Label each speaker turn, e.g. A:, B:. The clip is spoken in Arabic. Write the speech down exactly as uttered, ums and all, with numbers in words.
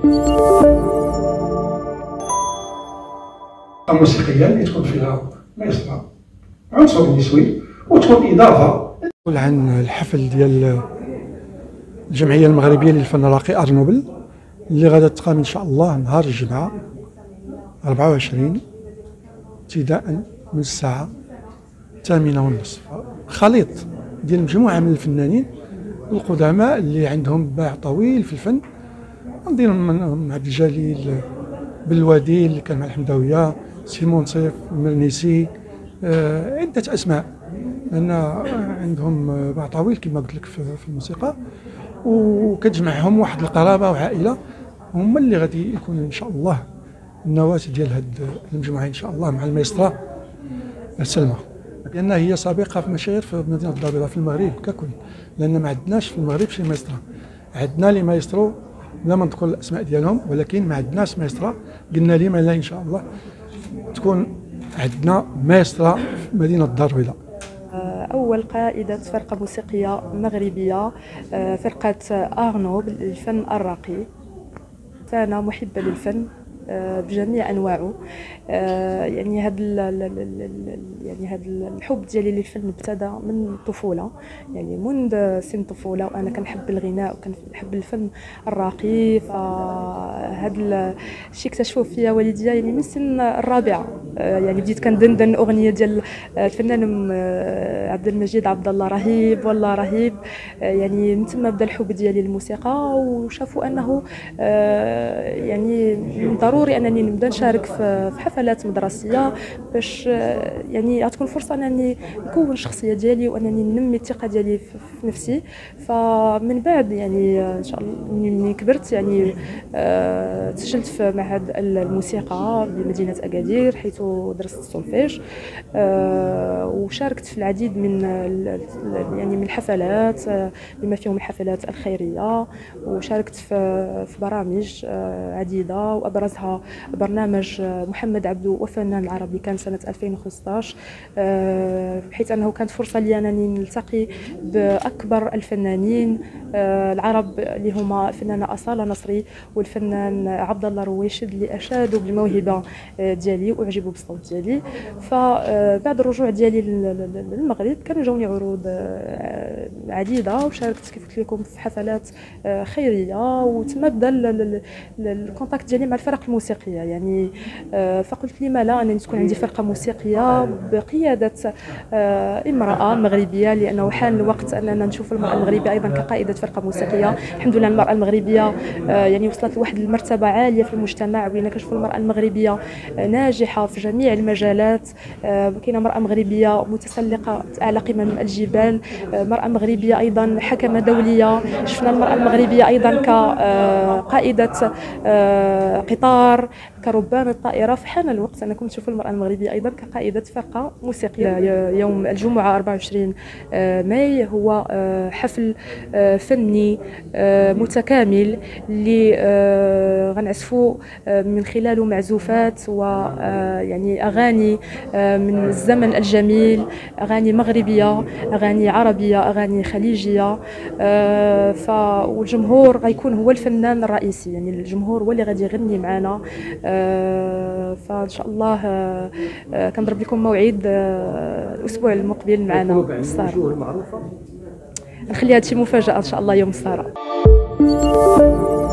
A: الموسيقيه اللي تكون فيها مايسترا عنصر نسوي وتكون اضافه.
B: عن الحفل ديال الجمعيه المغربيه للفن الراقي ارنوبل اللي غادا تقام ان شاء الله نهار الجمعه أربعة وعشرين ابتداء من الساعه الثامنه والنصف. خليط ديال مجموعه من الفنانين القدماء اللي عندهم باع طويل في الفن، ندير من عبد الجليل بالوادي اللي كان مع الحمداويه، سيمون صيف، المرنيسي، آه عده اسماء، لان عندهم باع طويل كما قلت لك في الموسيقى، وكتجمعهم واحد القرابه وعائله، هما اللي غادي يكون ان شاء الله النواه ديال هاد المجموعه ان شاء الله مع المايسترا سلمى، لان هي سابقه في مشاهير في مدينه الدار البيضاء في المغرب ككل، لان ما عندناش في المغرب شي مايسترا. عندنا لي مايسترو بلا ما نذكر الاسماء ديالهم، ولكن ما عندناش مايسترا. قلنا لما لا ان شاء الله تكون عندنا مايسترا في مدينه الدار البيضاء.
C: أول قائدة فرقة موسيقية مغربية، فرقة أرنوبل للفن الراقي. أنا محبة للفن بجميع انواعه، يعني هذا يعني هذا الحب ديالي للفن ابتدى من الطفوله، يعني منذ سن الطفوله وانا كنحب الغناء وكنحب الفن الراقي. فهذا الشيء اكتشفوه فيا والديا يعني من سن الرابعه، يعني بديت كندندن اغنيه ديال الفنان عبد المجيد عبد الله رهيب والله رهيب، يعني من ثم بدا الحب ديالي للموسيقى، وشافوا انه يعني ضروري انني نبدا نشارك في حفلات مدرسيه باش يعني غتكون فرصه انني نكون الشخصيه ديالي وانني ننمي الثقه ديالي في نفسي. فمن بعد يعني ان شاء الله ملي كبرت يعني تسجلت في معهد الموسيقى بمدينه اكادير حيث درست السولفيج، وشاركت في العديد من يعني من الحفلات بما فيهم الحفلات الخيريه، وشاركت في في برامج عديده وابرزها برنامج محمد عبدو وفنان العربي كان سنه ألفين وخمسطاش، بحيث انه كانت فرصه لي انني نلتقي باكبر الفنانين العرب اللي هما الفنانه اصاله نصري والفنان عبد الله رويشد اللي اشادوا بالموهبه ديالي واعجبوا بالصوت ديالي. فبعد الرجوع ديالي للمغرب كانوا جاوني عروض عديده، وشاركت كيف قلت لكم في حفلات خيريه، وتم بدا الكونتاكت ديالي مع الفرق الموسيقيه يعني. فقلت لما لا انني تكون عندي فرقه موسيقيه بقياده امراه مغربيه، لانه حان الوقت اننا نشوف المراه المغربيه ايضا كقائده فرقه موسيقيه. الحمد لله المراه المغربيه يعني وصلت لواحد المرتبه عاليه في المجتمع، وبينا كنشوفوا المراه المغربيه ناجحه في جميع المجالات. كاينه مراه مغربيه متسلقه اعلى قمم الجبال، مراه مغربيه ايضا حكمه دوليه، شفنا المراه المغربيه ايضا كقائده قطار، كربان الطائره. فحان الوقت انكم تشوفوا المراه المغربيه ايضا كقائده فرقه موسيقيه. يوم الجمعه أربعة وعشرين ماي هو حفل فني متكامل اللي غنعزفوا من خلاله معزوفات ويعني اغاني من الزمن الجميل، اغاني مغربيه، اغاني عربيه، اغاني خليجيه. ف والجمهور غيكون هو الفنان الرئيسي، يعني الجمهور هو اللي غادي يغني معنا. فان شاء الله كنضرب لكم موعد الاسبوع المقبل معنا السهره، نخلي هادشي مفاجاه ان شاء الله يوم السهره.